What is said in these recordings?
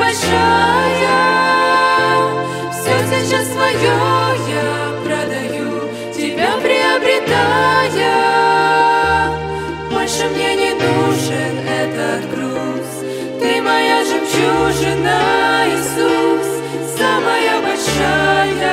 большая, все сейчас свое я продаю, тебя приобретая. Больше мне не нужен этот груз, ты моя жемчужина, Иисус, самая большая,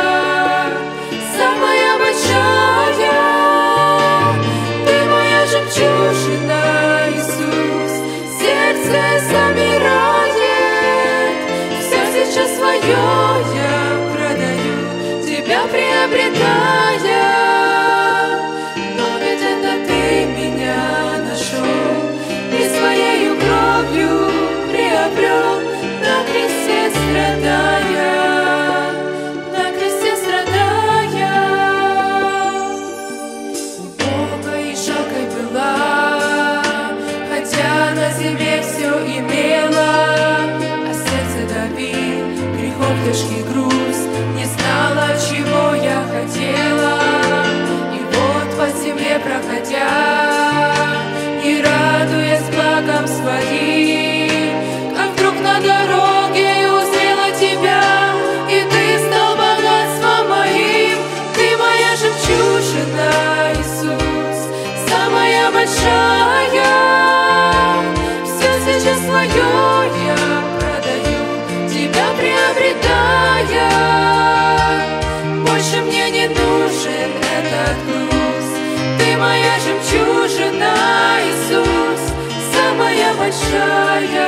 самая большая. Ты моя жемчужина, Иисус, сердце замирает, все сейчас свое я продаю, тебя приобретая. Но ведь это ты меня нашел и своею кровью приобрел, на кресте страдая, на кресте страдая. Убогой и жалкой была, хотя на земле все имела, а сердце давил грехов тяжкий груз, не знала, чего я хотела. И вот по земле проходя, не радуясь благам своим, как вдруг на дороге узрела тебя, и ты стал богатством моим. Ты моя жемчужина, Иисус, самая большая, все сейчас свое я продаю, тебя приобретая. Больше мне не нужен этот груз, ты моя жемчужина, Иисус, самая большая,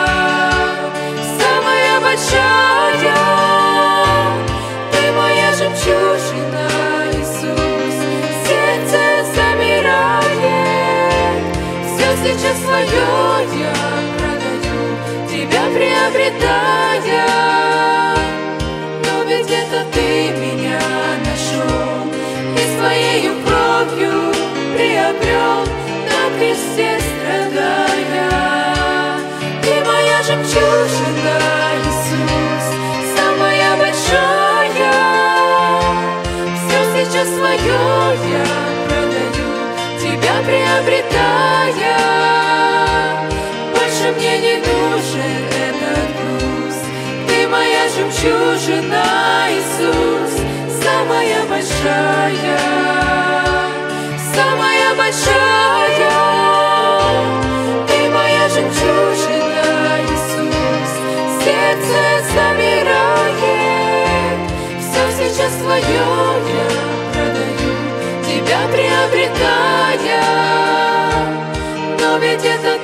самая большая. Ты моя жемчужина, Иисус, сердце замирает, все сейчас свое я продаю, тебя приобретая. Но ведь это ты меня нашел и своею кровью приобрел, на кресте страдая. Ты моя жемчужина, Иисус, самая большая, все сейчас свое я продаю, тебя приобретая. Больше мне не нужен этот груз, ты моя жемчужина, Иисус, самая большая, самая большая. Ты моя жемчужина, Иисус, сердце замирает, все сейчас свое я продаю, тебя приобретая. Но ведь это